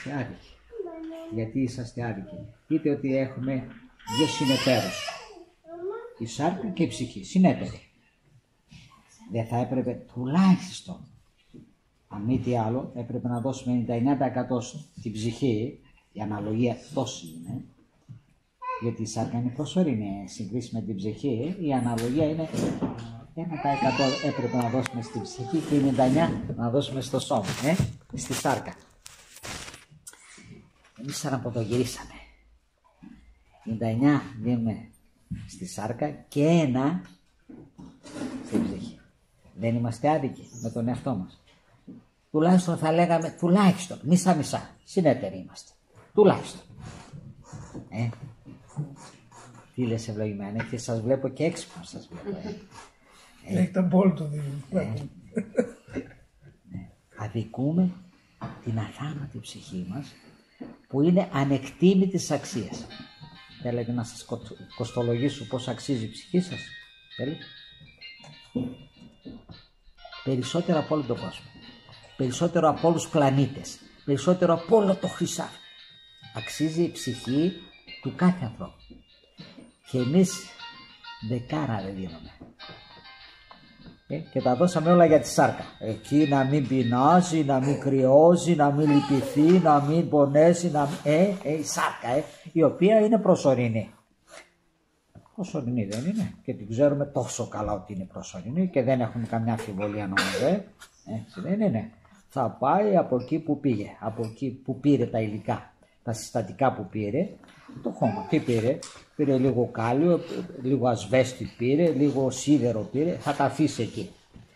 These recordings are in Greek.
Είσαστε άδικοι. Γιατί είσαστε άδικοι? Είτε ότι έχουμε δύο συνεταίρους, η σάρκα και η ψυχή, συνέτεροι. Δεν θα έπρεπε τουλάχιστον, αν μη τι άλλο, έπρεπε να δώσουμε 99% στην ψυχή, η αναλογία τόση είναι, γιατί η σάρκα είναι προσωρινή, συγκρίση με την ψυχή, η αναλογία είναι 1% έπρεπε να δώσουμε στην ψυχή και 99% να δώσουμε στο σώμα, στη σάρκα. Εμείς αναποδογυρίσαμε. 99 δίνουμε στη σάρκα και 1 στην ψυχή. Δεν είμαστε άδικοι με τον εαυτό μας? Τουλάχιστον θα λέγαμε, τουλάχιστον, μισά-μισά, συνέτεροι είμαστε. Τουλάχιστον. Τι λες ευλογημένα, και σας βλέπω και έξυπνο σας βλέπω. Έχετε απόλυτο δίκιο. Αδικούμε την αθάνατη ψυχή μας, που είναι ανεκτήμητης αξίας. Θέλετε να σας κοστολογήσω πώς αξίζει η ψυχή σας? Θέλετε? Περισσότερο από όλο τον κόσμο, περισσότερο από όλους τους πλανήτες, περισσότερο από όλο το χρυσάφι αξίζει η ψυχή του κάθε ανθρώπου. Και εμείς δεκάρα δεν δίνουμε. Και τα δώσαμε όλα για τη σάρκα. Εκεί να μην πεινάζει, να μην κρυώσει, να μην λυπηθεί, να μην πονέσει, να μην... η σάρκα, η οποία είναι προσωρινή. Προσωρινή δεν είναι? Και την ξέρουμε τόσο καλά ότι είναι προσωρινή και δεν έχουμε καμιά αμφιβολία νομίζω. Έτσι δεν είναι? Θα πάει από εκεί που πήγε, από εκεί που πήρε τα υλικά, τα συστατικά που πήρε, το χώμα. Τι πήρε? Πήρε λίγο κάλιο, λίγο ασβέστη πήρε, λίγο σίδερο πήρε, θα τα αφήσει εκεί.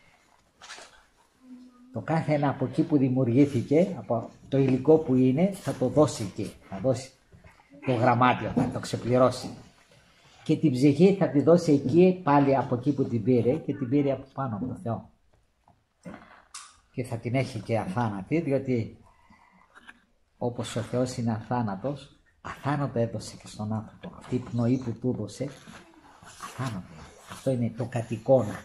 Το κάθε ένα από εκεί που δημιουργήθηκε, από το υλικό που είναι, θα το δώσει εκεί. Θα δώσει το γραμμάτιο, θα το ξεπληρώσει. Και την ψυχή θα τη δώσει εκεί, πάλι από εκεί που την πήρε, και την πήρε από πάνω από το Θεό. Και θα την έχει και αθάνατη, διότι όπως ο Θεός είναι αθάνατος, αθάνατο έδωσε και στον άνθρωπο. Αυτή η πνοή που του έδωσε, αθάνατο. Αυτό είναι το κατ' εικόνα.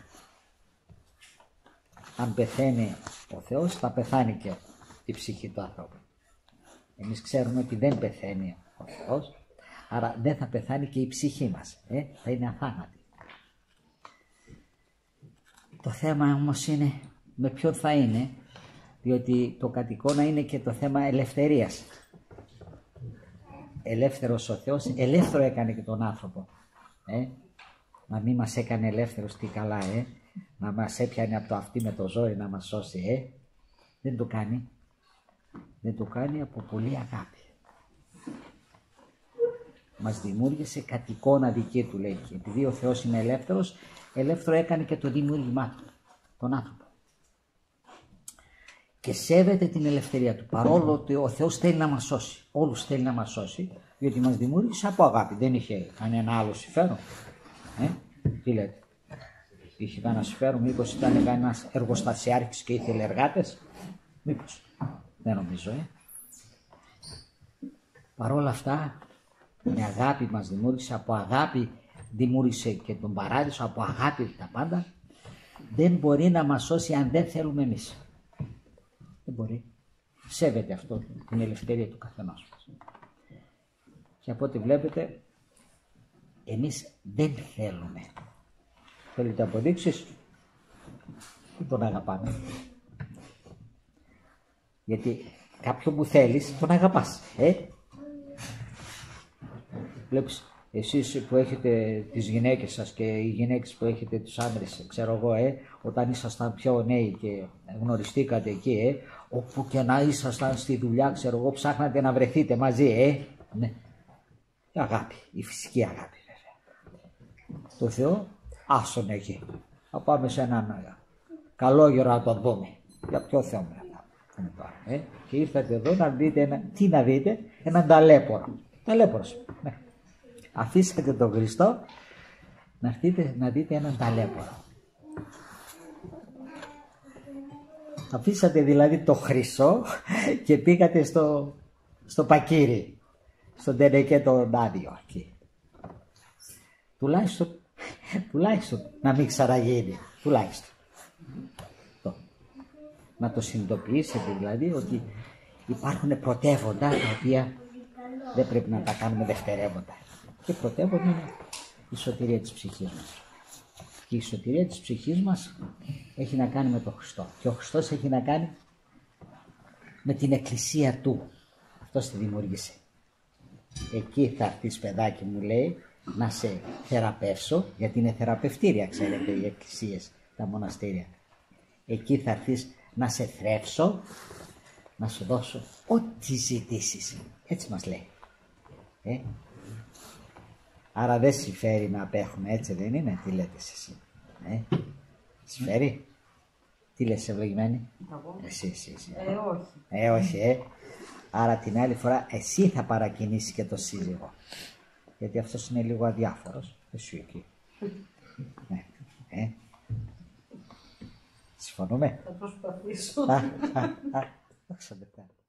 Αν πεθαίνει ο Θεός, θα πεθάνει και η ψυχή του ανθρώπου. Εμείς ξέρουμε ότι δεν πεθαίνει ο Θεός, άρα δεν θα πεθάνει και η ψυχή μας. Θα είναι αθάνατη. Το θέμα όμως είναι με ποιον θα είναι, διότι το κατ' εικόνα είναι και το θέμα ελευθερίας. Ελεύθερος ο Θεός, ελεύθερο έκανε και τον άνθρωπο. Να μην μας έκανε ελεύθερος, τι καλά, να μας έπιανε από το αυτί με το ζόρι να μας σώσει. Δεν το κάνει. Δεν το κάνει από πολύ αγάπη. Μας δημιούργησε κατ' εικόνα δική του, λέει. Επειδή ο Θεός είναι ελεύθερος, ελεύθερο έκανε και το δημιούργημά του, τον άνθρωπο. Και σέβεται την ελευθερία του, παρόλο ότι ο Θεός θέλει να μας σώσει. Όλους θέλει να μας σώσει, διότι μας δημιούργησε από αγάπη. Δεν είχε κανένα άλλο συμφέρον. Τι λέτε? Είχε κανένα συμφέρον? Μήπως ήταν κανένας εργοστασιάρχης και ήθελε εργάτες? Μήπως? Δεν νομίζω. Παρόλα αυτά, με αγάπη μας δημιούργησε, από αγάπη δημιούργησε και τον παράδεισο, από αγάπη τα πάντα. Δεν μπορεί να μας σώσει αν δεν θέλουμε εμείς. Δεν μπορεί. Σέβεται αυτό την ελευθερία του καθενός μας. Και από ό,τι βλέπετε, εμείς δεν θέλουμε. Θέλετε αποδείξεις? Δεν τον αγαπάμε. Γιατί κάποιον που θέλεις, τον αγαπάς. Βλέπεις, εσείς που έχετε τις γυναίκες σας και οι γυναίκες που έχετε τους άντρες, ξέρω εγώ, όταν ήσασταν πιο νέοι και γνωριστήκατε εκεί, όπου και να ήσασταν στη δουλειά, ξέρω εγώ, ψάχνατε να βρεθείτε μαζί, ναι. Η αγάπη, η φυσική αγάπη βέβαια. Το Θεό, άσον εκεί. Θα πάμε σε έναν καλόγερο να τον δούμε. Για ποιο Θεό μετά. Και ήρθατε εδώ να δείτε, τι να δείτε? Έναν ταλέπορο. Ταλέπορος. Ναι. Αφήσατε τον Χριστό να έρθετε να δείτε έναν ταλέπορο. Αφήσατε δηλαδή το Χρυσό και πήγατε στο Πακύρι, στον Τενεκέ τον άδειο εκεί. Τουλάχιστον να μην ξαναγίνει. Τουλάχιστον. Να το συνειδητοποιήσετε δηλαδή ότι υπάρχουν πρωτεύοντα τα οποία δεν πρέπει να τα κάνουμε δευτερεύοντα. Και πρωτεύοντα είναι η σωτηρία της ψυχής μας. Και η σωτηρία της ψυχής μας έχει να κάνει με τον Χριστό. Και ο Χριστός έχει να κάνει με την εκκλησία Του. Αυτός τη δημιούργησε. Εκεί θα έρθεις, παιδάκι μου, λέει, να σε θεραπεύσω, γιατί είναι θεραπευτήρια, ξέρετε, οι εκκλησίες, τα μοναστήρια. Εκεί θα έρθεις να σε θρέψω, να σου δώσω ό,τι ζητήσεις. Έτσι μας λέει. Άρα δεν συμφέρει να απέχουμε, έτσι δεν είναι? Τι λέτε εσύ? Συμφέρει? Τι λες, ευλογημένη? Εσύ. Όχι. Όχι. Άρα την άλλη φορά εσύ θα παρακινήσεις και το σύζυγο. Γιατί αυτός είναι λίγο αδιάφορος. Εσύ εκεί. Συμφωνούμε? Θα προσπαθήσω. Δόξα τω Θεώ.